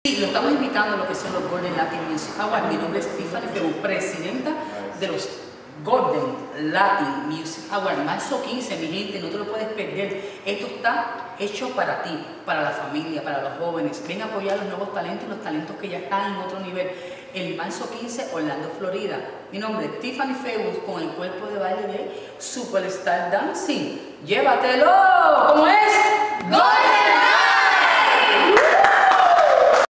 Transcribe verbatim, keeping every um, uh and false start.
Lo estamos invitando a lo que son los Golden Latin Music Awards. Mi nombre es Tiffany Febus, presidenta de los Golden Latin Music Awards. Marzo quince, mi gente, no te lo puedes perder. Esto está hecho para ti, para la familia, para los jóvenes. Ven a apoyar los nuevos talentos, los talentos que ya están en otro nivel. El marzo quince, Orlando, Florida. Mi nombre es Tiffany Febus, con el cuerpo de baile de Superstar Dancing. ¡Llévatelo! ¿Cómo es? ¡Golden!